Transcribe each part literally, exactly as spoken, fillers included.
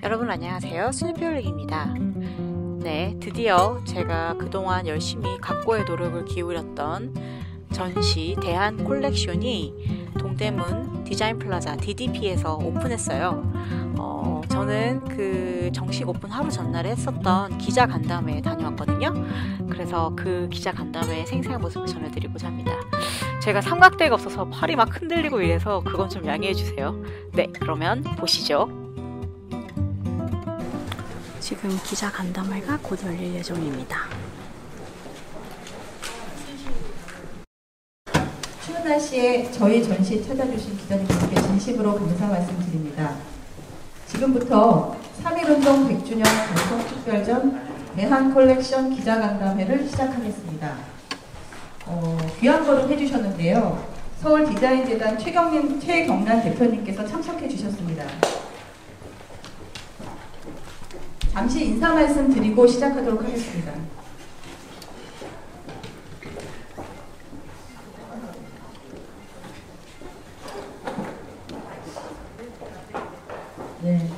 여러분 안녕하세요. 스누피올릭입니다. 네, 드디어 제가 그동안 열심히 각고의 노력을 기울였던 전시 대한 콜렉션이 동대문 디자인 플라자 디디피에서 오픈했어요. 어, 저는 그 정식 오픈 하루 전날에 했었던 기자 간담회에 다녀왔거든요. 그래서 그 기자 간담회의 생생한 모습을 전해드리고자 합니다. 제가 삼각대가 없어서 팔이 막 흔들리고 이래서 그건 좀 양해해주세요. 네, 그러면 보시죠. 지금 기자 간담회가 곧 열릴 예정입니다. 추운 날씨에 저희 전시 찾아주신 기자님들께 진심으로 감사 말씀드립니다. 지금부터 삼일운동 백 주년 방송특별전 대한 컬렉션 기자간담회를 시작하겠습니다. 어, 귀한 걸음 해주셨는데요. 서울디자인재단 최경림, 최경란 대표님께서 참석해 주셨습니다. 잠시 인사 말씀 드리고 시작하도록 하겠습니다. 네.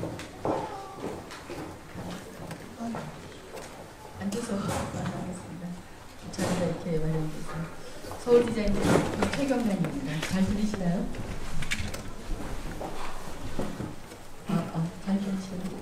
앉아서 말하겠습니다. 자리가 이렇게 마련되어 있습니다. 서울디자인재단 최경란입니다. 잘 들리시나요? 아, 아, 잘 들리시나요?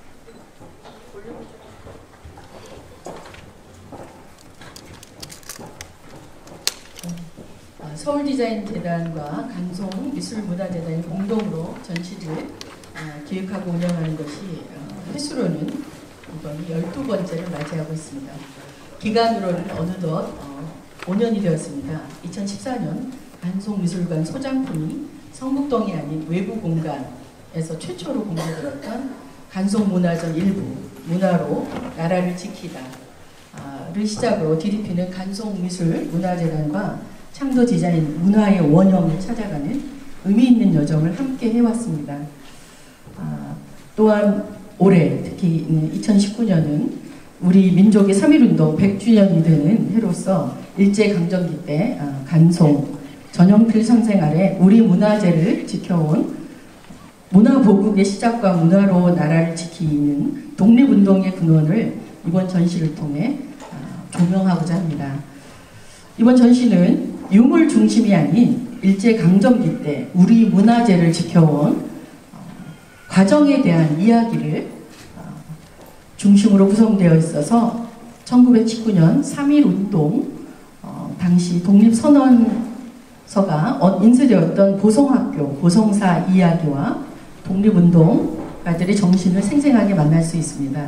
서울디자인재단과 간송미술문화재단이 공동으로 전시를 기획하고 운영하는 것이 횟수로는 이번이 열두 번째를 맞이하고 있습니다. 기간으로는 어느덧 오 년이 되었습니다. 이천십사 년 간송미술관 소장품이 성북동이 아닌 외부 공간에서 최초로 공개되었던 간송문화전 일부 문화로 나라를 지키다를 시작으로 디디피는 간송미술문화재단과 창도 디자인 문화의 원형을 찾아가는 의미 있는 여정을 함께 해왔습니다. 아, 또한 올해 특히 이천십구 년은 우리 민족의 삼일운동 백 주년이 되는 해로서 일제강점기 때 아, 간송, 전형필 선생 아래 우리 문화재를 지켜온 문화보국의 시작과 문화로 나라를 지키는 독립운동의 근원을 이번 전시를 통해 아, 조명하고자 합니다. 이번 전시는 유물 중심이 아닌 일제강점기 때 우리 문화재를 지켜온 어, 과정에 대한 이야기를 어, 중심으로 구성되어 있어서 천구백십구 년 삼일운동 어, 당시 독립선언서가 인쇄되었던 보성학교, 보성사 이야기와 독립운동가들의 정신을 생생하게 만날 수 있습니다.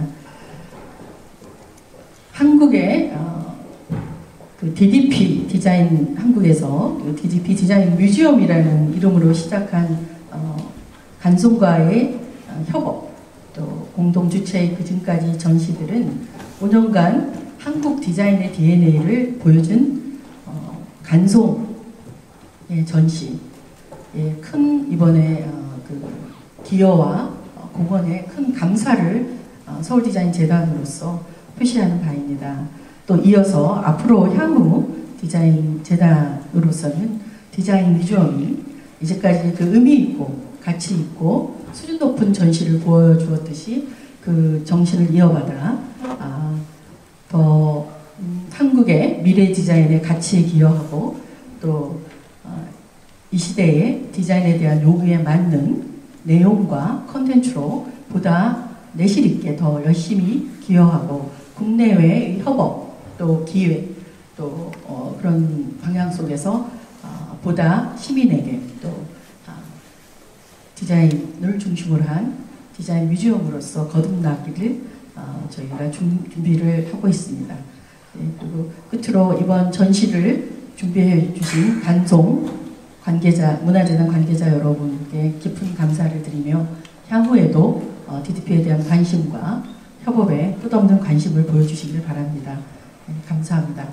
한국의 어, 그 디디피 디자인 한국에서 그 디디피 디자인 뮤지엄이라는 이름으로 시작한 어, 간송과의 어, 협업 또 공동 주최의 그전까지 전시들은 오 년간 한국 디자인의 디엔에이를 보여준 어, 간송의 전시 예, 큰 이번에 어, 그 기여와 어, 공헌에 큰 감사를 어, 서울디자인재단으로서 표시하는 바입니다. 또 이어서 앞으로 향후 디자인 재단으로서는 디자인 뮤지엄이 이제까지 그 의미 있고 가치 있고 수준 높은 전시를 보여주었듯이 그 정신을 이어받아 아, 더 음, 한국의 미래 디자인의 가치에 기여하고 또 어, 이 시대의 디자인에 대한 요구에 맞는 내용과 컨텐츠로 보다 내실 있게 더 열심히 기여하고 국내외의 협업 또 기획, 또 어, 그런 방향 속에서 어, 보다 시민에게 또 어, 디자인을 중심으로 한 디자인 뮤지엄으로서 거듭나기를 어, 저희가 준, 준비를 하고 있습니다. 네, 그리고 끝으로 이번 전시를 준비해 주신 간송 관계자, 문화재단 관계자 여러분께 깊은 감사를 드리며 향후에도 어, 디디피에 대한 관심과 협업에 끝없는 관심을 보여주시길 바랍니다. 네, 감사합니다.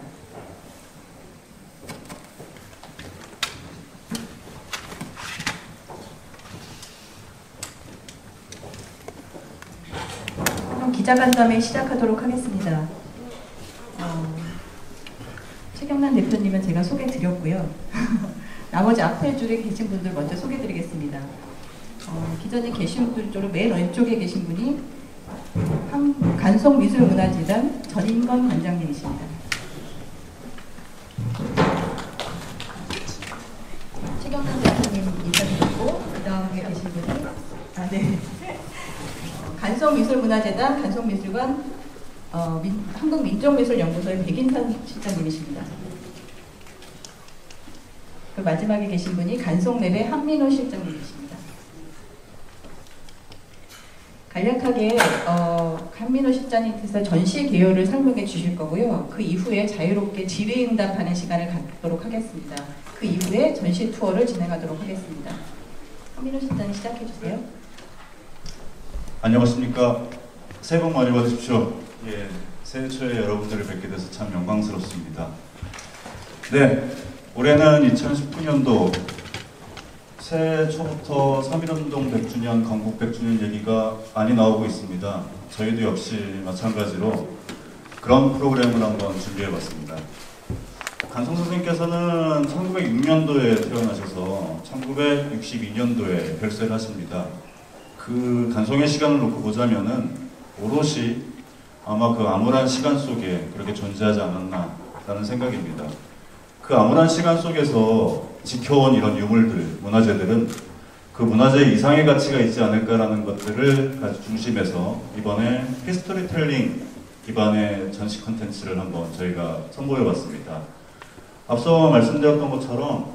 그럼 기자간담회 시작하도록 하겠습니다. 어, 최경란 대표님은 제가 소개드렸고요. 나머지 앞에 줄에 계신 분들 먼저 소개드리겠습니다. 어, 어, 기존에 계신 분 쪽으로 맨 왼쪽에 계신 분이 한, 간송미술문화재단 전인건 관장님이십니다. 최경남 대표님 인사드리고 그 다음에 계신 분이 아, 네. 간송미술문화재단 간송미술관 어, 민, 한국민족미술연구소의 백인선 실장님이십니다. 그 마지막에 계신 분이 간송랩의 한민호 실장님이십니다. 간략하게 어, 한민호 실장님께서 전시 개요를 설명해 주실 거고요. 그 이후에 자유롭게 질의응답하는 시간을 갖도록 하겠습니다. 그 이후에 전시 투어를 진행하도록 하겠습니다. 한민호 실장님 시작해 주세요. 안녕하십니까. 새해 복 많이 받으십시오. 예, 새해 초에 여러분들을 뵙게 돼서 참 영광스럽습니다. 네, 올해는 이천십구 년도 새해 초부터 삼일운동 백 주년, 건국 백 주년 얘기가 많이 나오고 있습니다. 저희도 역시 마찬가지로 그런 프로그램을 한번 준비해봤습니다. 간송 선생님께서는 천구백육 년도에 태어나셔서 천구백육십이 년도에 별세를 하십니다. 그 간송의 시간을 놓고 보자면은 오롯이 아마 그 암울한 시간 속에 그렇게 존재하지 않았나라는 생각입니다. 그 암울한 시간 속에서 지켜온 이런 유물들, 문화재들은 그 문화재 이상의 가치가 있지 않을까라는 것들을 중심해서 이번에 히스토리텔링 기반의 전시 콘텐츠를 한번 저희가 선보여봤습니다. 앞서 말씀드렸던 것처럼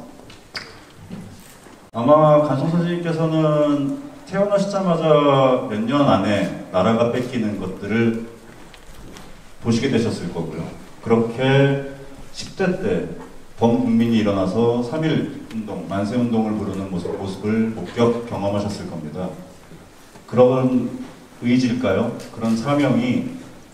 아마 간송 선생님께서는 태어나시자마자 몇 년 안에 나라가 뺏기는 것들을 보시게 되셨을 거고요. 그렇게 십 대 때 범국민이 일어나서 삼일운동, 만세운동을 부르는 모습, 모습을 목격 경험하셨을 겁니다. 그런 의지일까요? 그런 사명이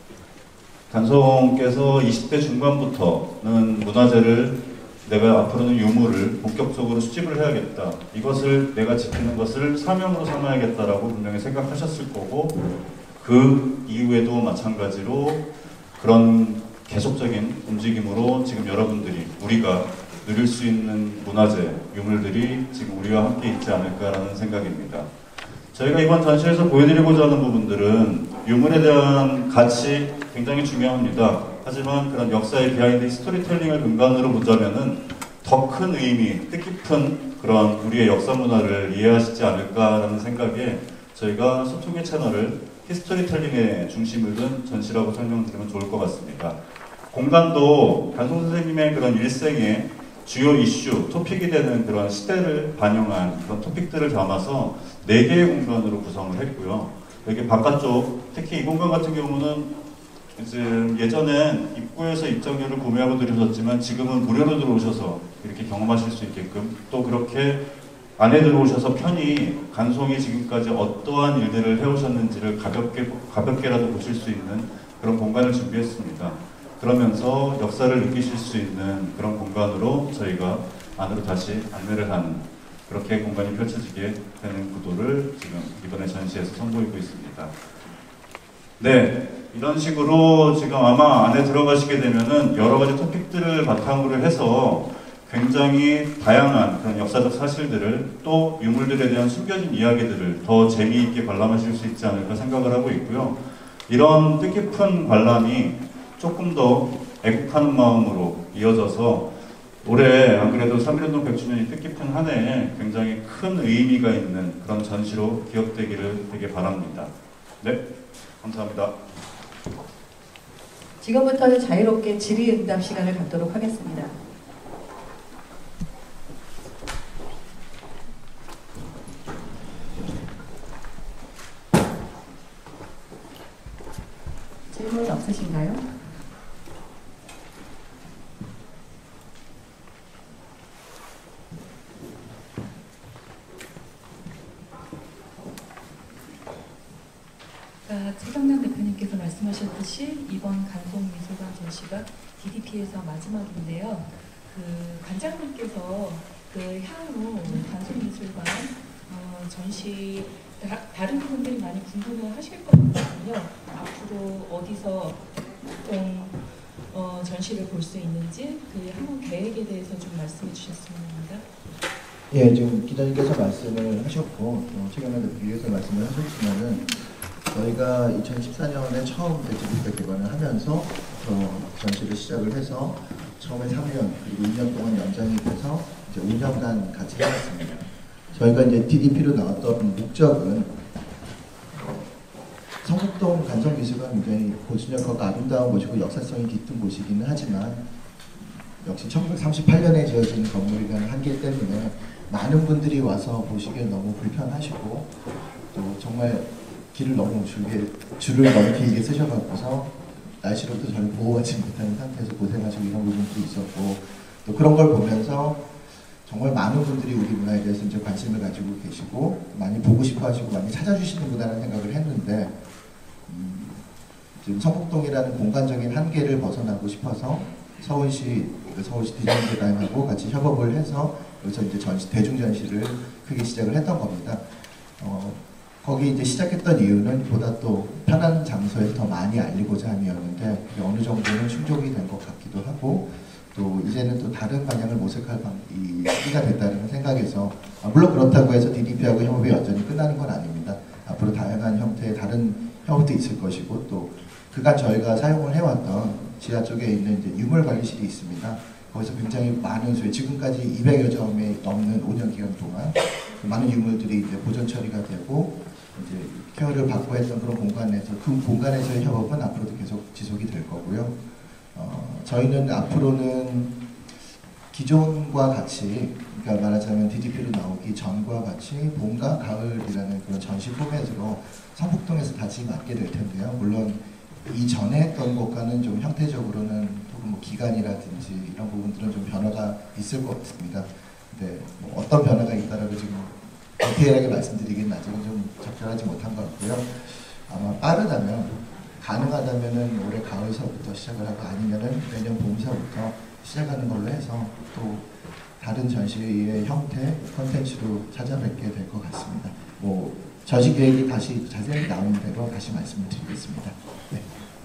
간송께서 이십 대 중반부터는 문화재를 내가 앞으로는 유물을 본격적으로 수집을 해야겠다. 이것을 내가 지키는 것을 사명으로 삼아야겠다라고 분명히 생각하셨을 거고 그 이후에도 마찬가지로 그런 계속적인 움직임으로 지금 여러분들이 우리가 누릴 수 있는 문화재, 유물들이 지금 우리와 함께 있지 않을까라는 생각입니다. 저희가 이번 전시에서 보여드리고자 하는 부분들은 유물에 대한 가치 굉장히 중요합니다. 하지만 그런 역사의 비하인드 스토리텔링을 근간으로 보자면은 더 큰 의미, 뜻깊은 그런 우리의 역사 문화를 이해하시지 않을까라는 생각에 저희가 소통의 채널을 히스토리텔링의 중심을 둔 전시라고 설명드리면 좋을 것 같습니다. 공간도 간송 선생님의 그런 일생의 주요 이슈, 토픽이 되는 그런 시대를 반영한 그런 토픽들을 담아서 네 개의 공간으로 구성을 했고요. 여기 바깥쪽, 특히 이 공간 같은 경우는 이제 예전엔 입구에서 입장료를 구매하고 들으셨지만 지금은 무료로 들어오셔서 이렇게 경험하실 수 있게끔 또 그렇게 안에 들어오셔서 편히 간송이 지금까지 어떠한 일들을 해오셨는지를 가볍게, 가볍게라도 보실 수 있는 그런 공간을 준비했습니다. 그러면서 역사를 느끼실 수 있는 그런 공간으로 저희가 안으로 다시 안내를 하는 그렇게 공간이 펼쳐지게 되는 구도를 지금 이번에 전시에서 선보이고 있습니다. 네, 이런 식으로 지금 아마 안에 들어가시게 되면은 여러 가지 토픽들을 바탕으로 해서 굉장히 다양한 그런 역사적 사실들을 또 유물들에 대한 숨겨진 이야기들을 더 재미있게 관람하실 수 있지 않을까 생각을 하고 있고요. 이런 뜻깊은 관람이 조금 더 애국하는 마음으로 이어져서 올해 안 그래도 삼일운동 백 주년이 뜻깊은 한 해에 굉장히 큰 의미가 있는 그런 전시로 기억되기를 되게 바랍니다. 네, 감사합니다. 지금부터는 자유롭게 질의응답 시간을 갖도록 하겠습니다. 질문 없으신가요? 최경남 대표님께서 말씀하셨듯이 이번 간송미술관 전시가 디디피에서 마지막인데요. 그 관장님께서 그 향후 간송미술관 어, 전시 다, 다른 분들이 많이 궁금해 하실 것 같거든요. 앞으로 어디서 보통 어, 전시를 볼 수 있는지 그 향후 계획에 대해서 좀 말씀해 주셨으면 합니다. 예, 지금 기자님께서 말씀을 하셨고 또 최경련 대표께서 말씀을 하셨지만은 저희가 이천십사 년에 처음 디디피 개관을 하면서 어, 전시를 시작을 해서 처음에 삼 년 그리고 이 년 동안 연장이 돼서 이제 오 년간 같이 해왔습니다. 저희가 이제 디디피로 나왔던 목적은 성북동 간성미술관 굉장히 고즈넉하고 아름다운 곳이고 역사성이 깃든 곳이기는 하지만 역시 천구백삼십팔 년에 지어진 건물이라는 한계 때문에 많은 분들이 와서 보시기에 너무 불편하시고 또 정말 길을 너무 줄게, 줄을 너무 길게 쓰셔갖고서 날씨로도 잘 보호하지 못하는 상태에서 고생하시고 이런 부분도 있었고 또 그런 걸 보면서 정말 많은 분들이 우리 문화에 대해서 이제 관심을 가지고 계시고 많이 보고 싶어 하시고 많이 찾아주시는구나라는 생각을 했는데 음, 지금 성북동이라는 공간적인 한계를 벗어나고 싶어서 서울시, 서울시 디자인재단하고 같이 협업을 해서 여기서 이제 전시, 대중전시를 크게 시작을 했던 겁니다. 어, 거기 이제 시작했던 이유는 보다 또 편한 장소에서 더 많이 알리고자 함이었는데 그게 어느 정도는 충족이 된 것 같기도 하고 또 이제는 또 다른 방향을 모색할 방, 이 시기가 됐다는 생각에서 아, 물론 그렇다고 해서 디디피하고 협업이 여전히 끝나는 건 아닙니다. 앞으로 다양한 형태의 다른 협업도 있을 것이고 또 그간 저희가 사용을 해왔던 지하 쪽에 있는 이제 유물관리실이 있습니다. 거기서 굉장히 많은 수의 지금까지 이백여 점이 넘는 오 년 기간 동안 그 많은 유물들이 이제 보존 처리가 되고 이제 케어를 받고 했던 그런 공간에서 그 공간에서의 협업은 앞으로도 계속 지속이 될 거고요. 어, 저희는 앞으로는 기존과 같이 그러니까 말하자면 디디피로 나오기 전과 같이 봄과 가을이라는 그런 전시 포맷으로 성북동에서 다시 맡게 될 텐데요. 물론 이전에 했던 것과는 좀 형태적으로는 혹은 뭐 기간이라든지 이런 부분들은 좀 변화가 있을 것 같습니다. 근데 뭐 어떤 변화가 있다라고 지금 디테일하게 말씀드리기는 아직은 좀 적절하지 못한 것 같고요. 아마 빠르다면 가능하다면은 올해 가을서부터 시작을 하고 아니면은 내년 봄서부터 시작하는 걸로 해서 또 다른 전시의 형태, 컨텐츠로 찾아뵙게 될 것 같습니다. 뭐 전시 계획이 다시 자세히 나오는 대로 다시 말씀을 드리겠습니다. 네.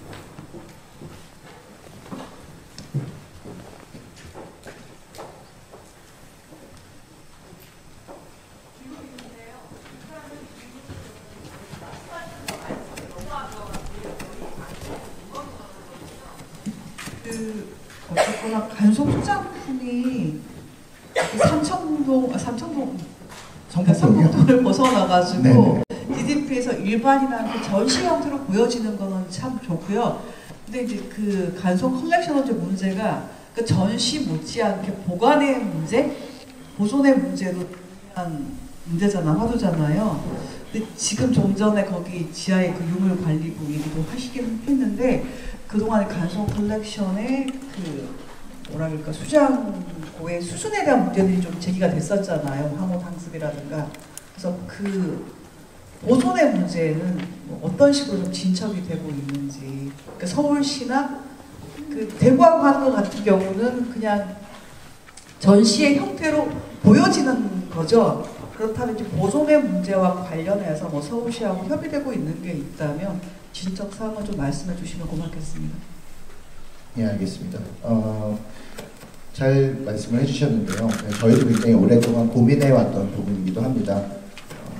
그 어쨌거나 간송 소장품이 삼청동, 아, 삼청동 그러니까 성북동을 벗어나가지고 네. 디디피에서 일반이나 그 전시 형태로 보여지는 거는 참 좋고요. 근데 이제 그 간송 컬렉션의 문제가 그 전시 못지않게 보관의 문제, 보존의 문제로 한 문제잖아, 화두잖아요. 근데 지금 좀 전에 거기 지하에 그 유물 관리부 얘기도 하시긴 했는데 그동안의 간송 컬렉션의 그 뭐라 그럴까 수장고의 수준에 대한 문제들이 좀 제기가 됐었잖아요. 황홀 상습이라든가. 그래서 그 보존의 문제는 뭐 어떤 식으로 좀 진척이 되고 있는지. 그러니까 서울시나 그 대구하고 하는 것 같은 경우는 그냥 전시의 형태로 보여지는 거죠. 그렇다면 이제 보존의 문제와 관련해서 뭐 서울시하고 협의되고 있는 게 있다면 진척 사항을 좀 말씀해 주시면 고맙겠습니다. 예, 알겠습니다. 어, 잘 말씀을 해주셨는데요. 네, 저희도 굉장히 오랫동안 고민해왔던 부분이기도 합니다. 어,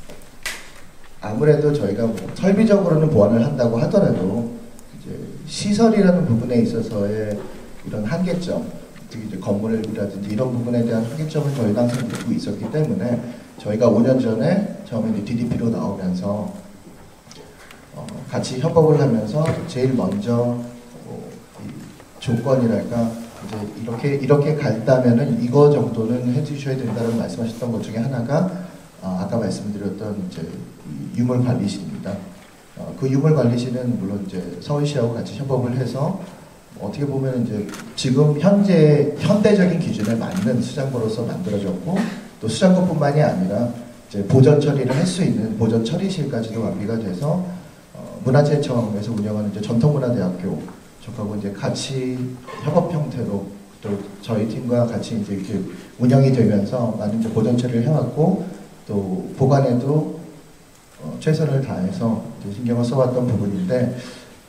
아무래도 저희가 뭐 설비적으로는 보완을 한다고 하더라도 이제 시설이라는 부분에 있어서의 이런 한계점, 특히 이제 건물이라든지 이런 부분에 대한 한계점을 저희가 항상 느끼고 있었기 때문에 저희가 오 년 전에 처음에 이제 디디피로 나오면서 어, 같이 협업을 하면서 제일 먼저 조건이랄까 이제 이렇게 이렇게 갈다면은 이거 정도는 해주셔야 된다고 말씀하셨던 것 중에 하나가 어, 아까 말씀드렸던 이제 유물 관리실입니다. 어, 그 유물 관리실은 물론 이제 서울시하고 같이 협업을 해서 어떻게 보면 이제 지금 현재 현대적인 기준에 맞는 수장고로서 만들어졌고 또 수장고뿐만이 아니라 이제 보존 처리를 할 수 있는 보존 처리실까지도 완비가 돼서 어, 문화재청에서 운영하는 이제 전통문화대학교 하고 이제 같이 협업 형태로 또 저희 팀과 같이 이제 이렇게 운영이 되면서 많은 이제 보존 처리를 해왔고 또 보관에도 어, 최선을 다해서 이제 신경을 써왔던 부분인데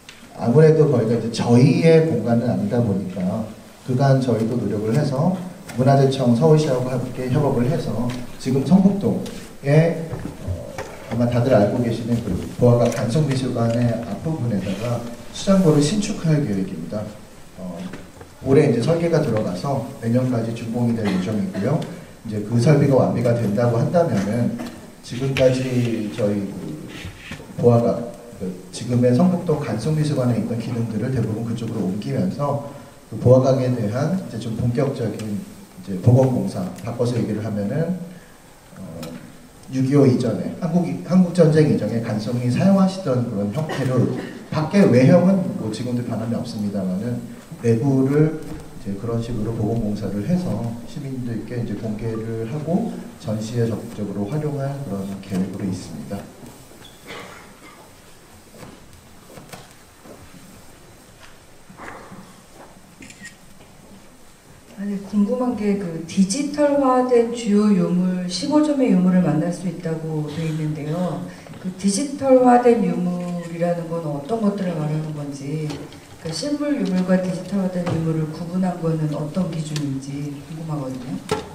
아무래도 거기가 이제 저희의 공간은 아니다 보니까 그간 저희도 노력을 해서 문화재청 서울시하고 함께 협업을 해서 지금 성북동에 어, 아마 다들 알고 계시는 그 보아각 간송미술관의 앞부분에다가 수장고를 신축할 계획입니다. 어, 올해 이제 설계가 들어가서 내년까지 준공이 될 예정이고요. 이제 그 설비가 완비가 된다고 한다면은 지금까지 저희 그 보아각 그 지금의 성북동 간송미술관에 있던 기능들을 대부분 그쪽으로 옮기면서 그 보아각에 대한 이제 좀 본격적인 이제 보건공사 바꿔서 얘기를 하면은 어, 육이오 이전에 한국 한국 전쟁 이전에 간송이 사용하시던 그런 형태를 밖의 외형은 뭐 지금도 변함이 없습니다만은 내부를 이제 그런 식으로 보건공사를 해서 시민들께 이제 공개를 하고 전시에 적극적으로 활용할 그런 계획으로 있습니다. 아니, 궁금한 게 그 디지털화된 주요 유물 십오 점의 유물을 만날 수 있다고 되어 있는데요. 그 디지털화된 유물이라는 건 어떤 것들을 말하는 건지, 그 실물 유물과 디지털화된 유물을 구분한 거는 어떤 기준인지 궁금하거든요.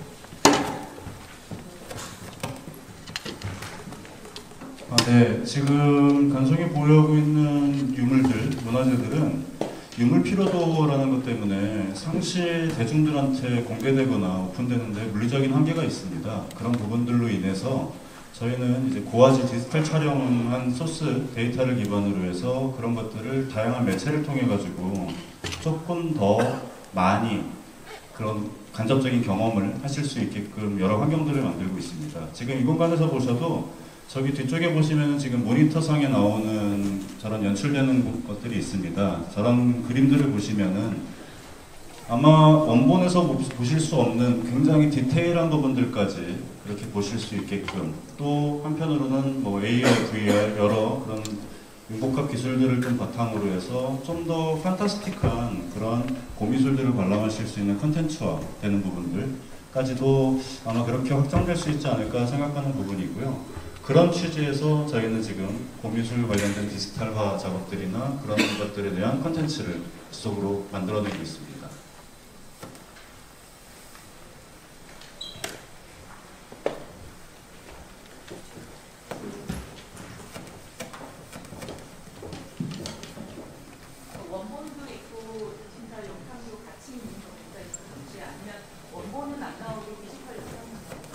아, 네. 지금 간송이 보유하고 있는 유물들, 문화재들은 유물 피로도라는 것 때문에 상시 대중들한테 공개되거나 오픈되는데 물리적인 한계가 있습니다. 그런 부분들로 인해서 저희는 이제 고화질 디지털 촬영한 소스 데이터를 기반으로 해서 그런 것들을 다양한 매체를 통해 가지고 조금 더 많이 그런 간접적인 경험을 하실 수 있게끔 여러 환경들을 만들고 있습니다. 지금 이 공간에서 보셔도 저기 뒤쪽에 보시면 지금 모니터상에 나오는 저런 연출되는 것들이 있습니다. 저런 그림들을 보시면은 아마 원본에서 보실 수 없는 굉장히 디테일한 부분들까지 그렇게 보실 수 있게끔, 또 한편으로는 뭐 에이알, 브이알 여러 그런 융복합 기술들을 좀 바탕으로 해서 좀 더 판타스틱한 그런 고미술들을 관람하실 수 있는 컨텐츠화 되는 부분들까지도 아마 그렇게 확장될 수 있지 않을까 생각하는 부분이고요. 그런 취지에서 저희는 지금 고미술 관련된 디지털화 작업들이나 그런 것들에 대한 컨텐츠를 지속으로 만들어내고 있습니다. 원본도 있고 디지털 영상도 같이 있는 경우가 있는지, 아니면 원본은 안 나오고 디지털 영상만 나오고?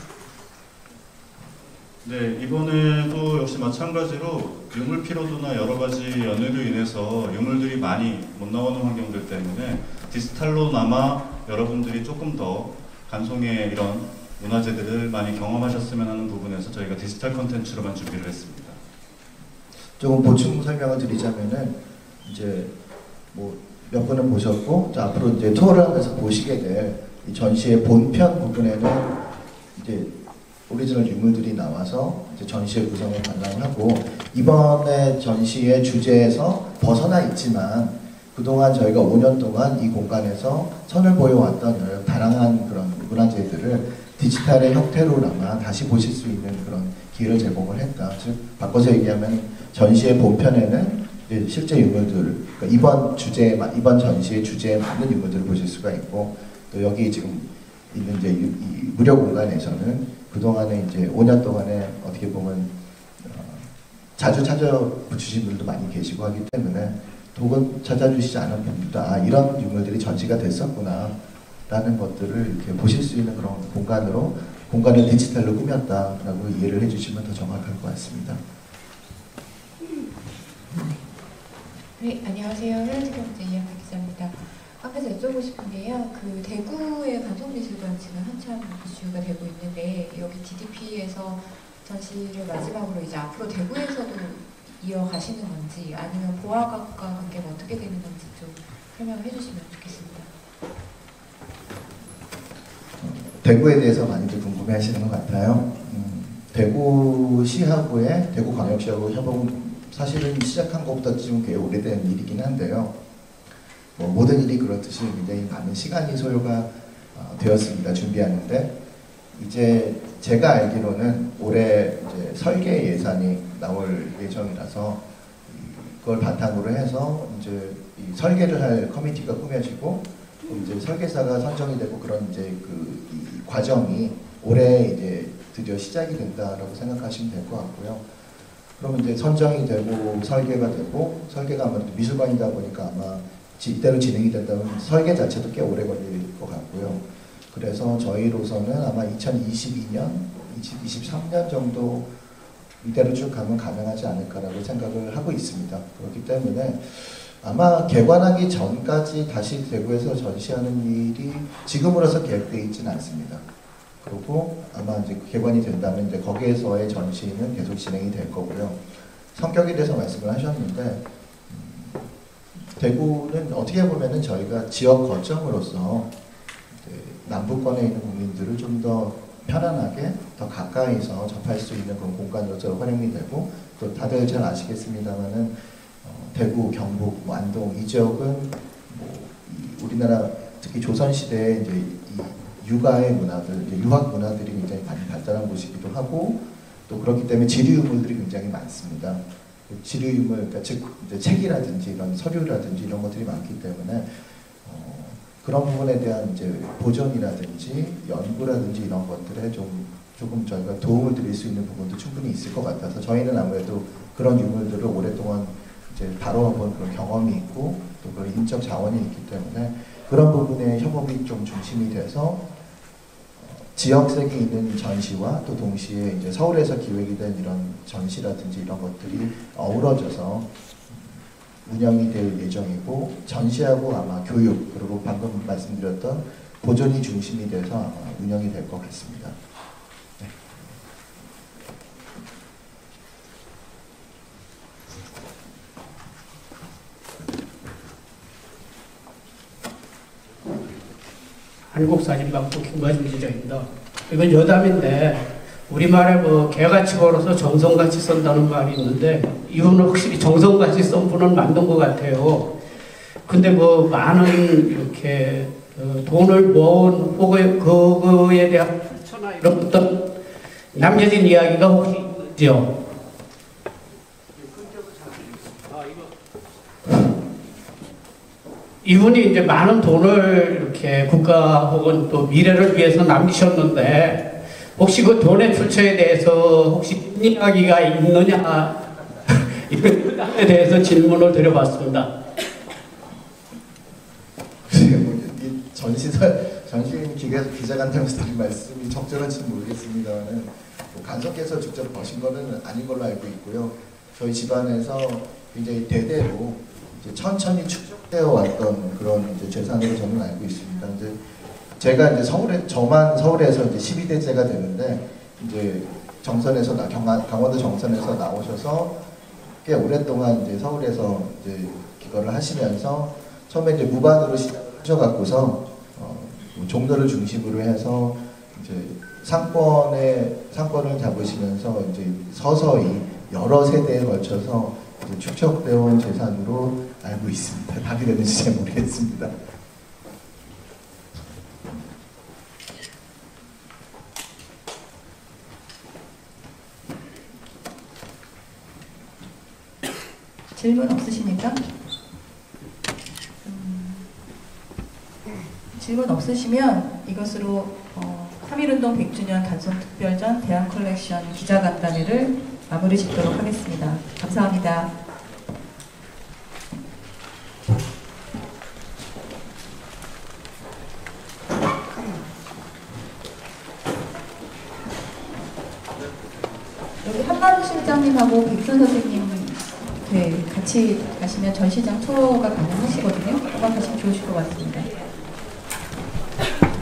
네, 이번에도 역시 마찬가지로 유물 피로도나 여러 가지 연유로 인해서 유물들이 많이 못 나오는 환경들 때문에 디지털로나마 여러분들이 조금 더 간송의 이런 문화재들을 많이 경험하셨으면 하는 부분에서 저희가 디지털 컨텐츠로만 준비를 했습니다. 조금 보충 설명을 드리자면은 이제 뭐 몇 분은 보셨고 이제 앞으로 이제 투어를 하면서 보시게 될 이 전시의 본편 부분에는 이제 오리지널 유물들이 나와서 이제 전시의 구성을 관람하고, 이번에 전시의 주제에서 벗어나 있지만 그동안 저희가 오 년 동안 이 공간에서 선을 보여왔던 다양한 그런 문화재들을 디지털의 형태로나마 다시 보실 수 있는 그런 기회를 제공을 했다. 즉 바꿔서 얘기하면 전시의 본편에는 이제 실제 유물들, 그러니까 이번 주제 이번 전시의 주제에 맞는 유물들을 보실 수가 있고, 또 여기 지금 있는 이제 이 무료 공간에서는 그동안에 이제 오 년 동안에 어떻게 보면 어, 자주 찾아주신 분들도 많이 계시고 하기 때문에 혹은 찾아주시지 않은 분들도 아 이런 유물들이 전시가 됐었구나 라는 것들을 이렇게 보실 수 있는 그런 공간으로, 공간을 디지털로 꾸몄다라고 이해를 해주시면 더 정확할 것 같습니다. 네, 안녕하세요. 헬스경제 이현미 기자입니다. 앞에서 여쭤보고 싶은 게요. 그 대구의 간송미술관 지금 한참 이슈가 되고 있는데, 여기 디디피에서 전시를 마지막으로 이제 앞으로 대구에서도 이어가시는 건지, 아니면 보아각과 관계가 어떻게 되는 건지 좀 설명을 해주시면 좋겠습니다. 대구에 대해서 많이들 궁금해하시는 것 같아요. 음, 대구시하고의 대구광역시하고 협업은 사실은 시작한 것보다 지금 꽤 오래된 일이긴 한데요. 뭐 모든 일이 그렇듯이 굉장히 많은 시간이 소요가 어, 되었습니다. 준비하는데 이제 제가 알기로는 올해 이제 설계 예산이 나올 예정이라서 그걸 바탕으로 해서 이제 이 설계를 할 커미티가 꾸며지고 이제 설계사가 선정이 되고 그런 이제 그 이 과정이 올해 이제 드디어 시작이 된다라고 생각하시면 될 것 같고요. 그러면 이제 선정이 되고 설계가 되고 설계가 아무래도 미술관이다 보니까 아마 이대로 진행이 된다면 설계 자체도 꽤 오래 걸릴 것 같고요. 그래서 저희로서는 아마 이천이십이 년, 이천이십삼 년 정도 이대로 쭉 가면 가능하지 않을까라고 생각을 하고 있습니다. 그렇기 때문에 아마 개관하기 전까지 다시 대구에서 전시하는 일이 지금으로서 계획되어 있지는 않습니다. 그리고 아마 이제 개관이 된다면 이제 거기에서의 전시는 계속 진행이 될 거고요. 성격에 대해서 말씀을 하셨는데 음, 대구는 어떻게 보면은 저희가 지역 거점으로서 남부권에 있는 국민들을 좀 더 편안하게 더 가까이서 접할 수 있는 그런 공간으로서 활용이 되고 또 다들 잘 아시겠습니다만은 어, 대구, 경북, 뭐 안동 이 지역은 뭐 이 우리나라 특히 조선 시대에 이제 이 육아의 문화들, 이제 유학 문화들이 굉장히 많이 발달한 곳이기도 하고 또 그렇기 때문에 지류 유물들이 굉장히 많습니다. 지류 유물, 그러니까 즉 이제 책이라든지 이런 서류라든지 이런 것들이 많기 때문에 어, 그런 부분에 대한 이제 보존이라든지 연구라든지 이런 것들에 좀 조금 저희가 도움을 드릴 수 있는 부분도 충분히 있을 것 같아서 저희는 아무래도 그런 유물들을 오랫동안 이제 다뤄본 그런 경험이 있고 또 그런 인적 자원이 있기 때문에 그런 부분에 협업이 좀 중심이 돼서 지역색이 있는 전시와 또 동시에 이제 서울에서 기획이 된 이런 전시라든지 이런 것들이 어우러져서 운영이 될 예정이고 전시하고 아마 교육 그리고 방금 말씀드렸던 보존이 중심이 돼서 아마 운영이 될 것 같습니다. 네. 한국사진방송 김관진 기자입니다. 이건 여담인데 우리말에 뭐 개같이 걸어서 정성같이 쓴다는 말이 있는데 이분은 확실히 정성같이 쓴 분은 맞는 것 같아요. 근데 뭐 많은 이렇게 어, 돈을 모은 혹은 그거에 대한 천하 이런 어떤 남겨진 이야기가 혹시 있죠? 이분이 이제 많은 돈을 이렇게 국가 혹은 또 미래를 위해서 남기셨는데 혹시 그 돈의 출처에 대해서 혹시 이야기가 있느냐 이에 대해서 질문을 드려봤습니다. 전시설 전시 기계 기자간담회에서 드린 말씀이 적절한지는 모르겠습니다만은 뭐 간섭께서 직접 버신 거는 아닌 걸로 알고 있고요. 저희 집안에서 굉장히 대대로 이제 천천히 축적되어 왔던 그런 이제 재산으로 저는 알고 있습니다. 이제 제가 이제 서울에 저만 서울에서 이제 십이 대째가 되는데 이제 정선에서 나 경안, 강원도 정선에서 나오셔서 꽤 오랫동안 이제 서울에서 이제 기거를 하시면서 처음에 이제 무반으로 시작하셔갖고서 어, 종로를 중심으로 해서 이제 상권에 상권을 잡으시면서 이제 서서히 여러 세대에 걸쳐서 이제 축적되어 온 재산으로 알고 있습니다. 답이 되는지 잘 모르겠습니다. 질문 없으십니까? 음, 질문 없으시면 이것으로 어, 삼일운동 백 주년 간송특별전 대한컬렉션 기자간담회를 마무리 짓도록 하겠습니다. 감사합니다. 여기 한만우 실장님하고 백선 선생님 네, 같이 가시면 전시장 투어가 가능하시거든요. 한번 가시면 좋으실 것 같습니다.